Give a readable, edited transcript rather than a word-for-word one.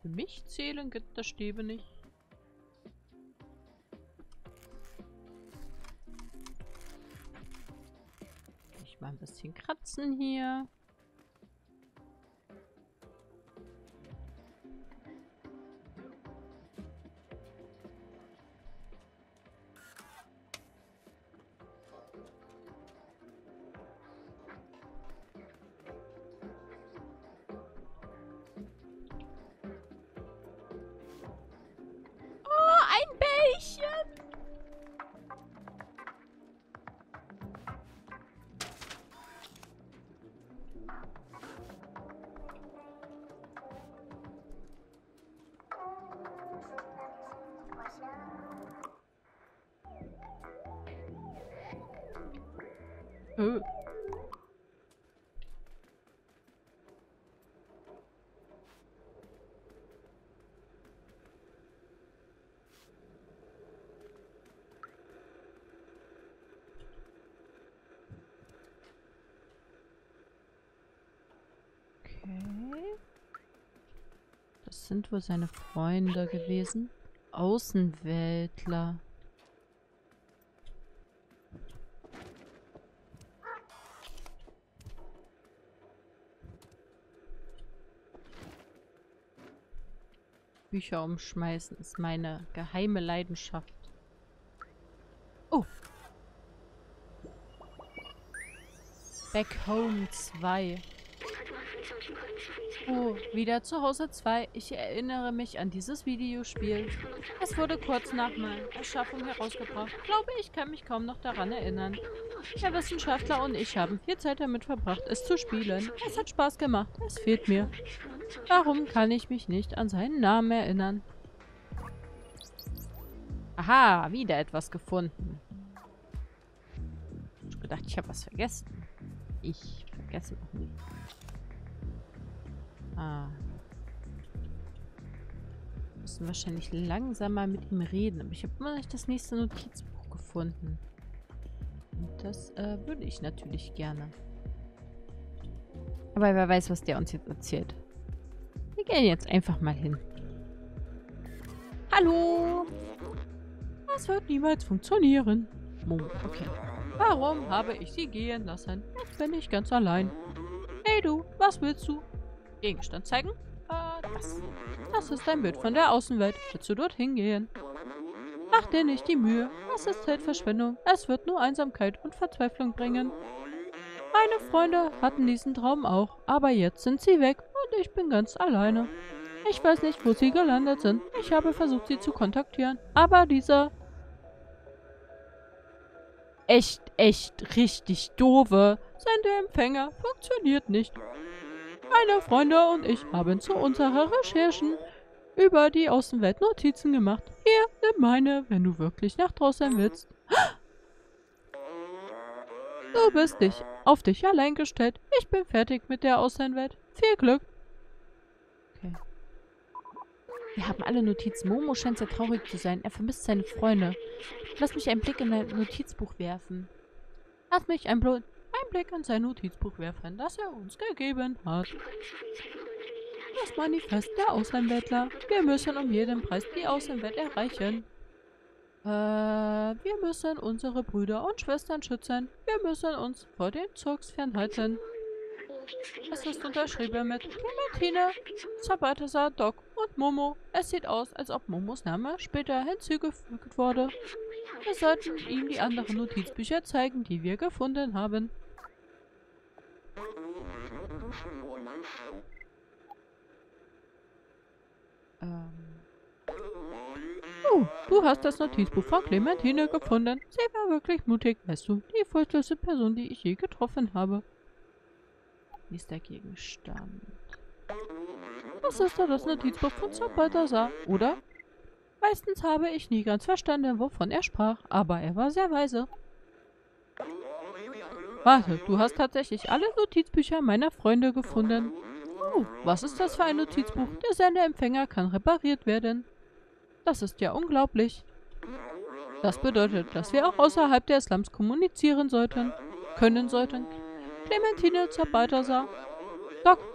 Für mich zählen Gitterstäbe nicht. Ich mal ein bisschen kratzen hier. Ein Bällchen! Okay. Das sind wohl seine Freunde gewesen. Außenweltler. Bücher umschmeißen ist meine geheime Leidenschaft. Oh. Back Home 2. Oh, wieder zu Hause 2. Ich erinnere mich an dieses Videospiel. Es wurde kurz nach meiner Erschaffung herausgebracht. Glaube, ich kann mich kaum noch daran erinnern. Der Wissenschaftler und ich haben viel Zeit damit verbracht, es zu spielen. Es hat Spaß gemacht. Es fehlt mir. Warum kann ich mich nicht an seinen Namen erinnern? Aha, wieder etwas gefunden. Ich habe gedacht, ich habe was vergessen. Ich vergesse noch nie. Ah. Wir müssen wahrscheinlich langsam mal mit ihm reden. Aber ich habe immer noch das nächste Notizbuch gefunden. Und das würde ich natürlich gerne. Aber wer weiß, was der uns jetzt erzählt. Wir gehen jetzt einfach mal hin. Hallo! Das wird niemals funktionieren. Okay. Warum habe ich sie gehen lassen? Jetzt bin ich ganz allein. Hey du, was willst du? Gegenstand zeigen? Das. Das ist ein Bild von der Außenwelt. Willst du dorthin gehen? Mach dir nicht die Mühe. Das ist Zeitverschwendung. Es wird nur Einsamkeit und Verzweiflung bringen. Meine Freunde hatten diesen Traum auch, aber jetzt sind sie weg und ich bin ganz alleine. Ich weiß nicht, wo sie gelandet sind. Ich habe versucht, sie zu kontaktieren, aber dieser echt richtig doofe Sendeempfänger funktioniert nicht. Meine Freunde und ich haben zu unserer Recherchen über die Außenwelt Notizen gemacht. Hier, nimm meine, wenn du wirklich nach draußen willst. Du bist auf dich allein gestellt. Ich bin fertig mit der Außenwelt. Viel Glück. Okay. Wir haben alle Notizen. Momo scheint sehr traurig zu sein. Er vermisst seine Freunde. Lass mich einen Blick in dein Notizbuch werfen. Lass mich einen Blick in sein Notizbuch werfen, das er uns gegeben hat. Das Manifest der Außenweltler. Wir müssen um jeden Preis die Außenwelt erreichen. Wir müssen unsere Brüder und Schwestern schützen. Wir müssen uns vor den Zurks fernhalten. Es ist unterschrieben mit Clementine, Sabatasa, Doc und Momo. Es sieht aus, als ob Momos Name später hinzugefügt wurde. Wir sollten ihm die anderen Notizbücher zeigen, die wir gefunden haben. Oh, du hast das Notizbuch von Clementine gefunden. Sie war wirklich mutig, weißt du, die furchtlose Person, die ich je getroffen habe. Nächster Gegenstand. Das ist doch das Notizbuch von Balthasar, oder? Meistens habe ich nie ganz verstanden, wovon er sprach, aber er war sehr weise. Warte, du hast tatsächlich alle Notizbücher meiner Freunde gefunden. Oh, was ist das für ein Notizbuch? Der Sendeempfänger kann repariert werden. Das ist ja unglaublich. Das bedeutet, dass wir auch außerhalb der Slums kommunizieren können sollten. Clementine Balthasar. Doc,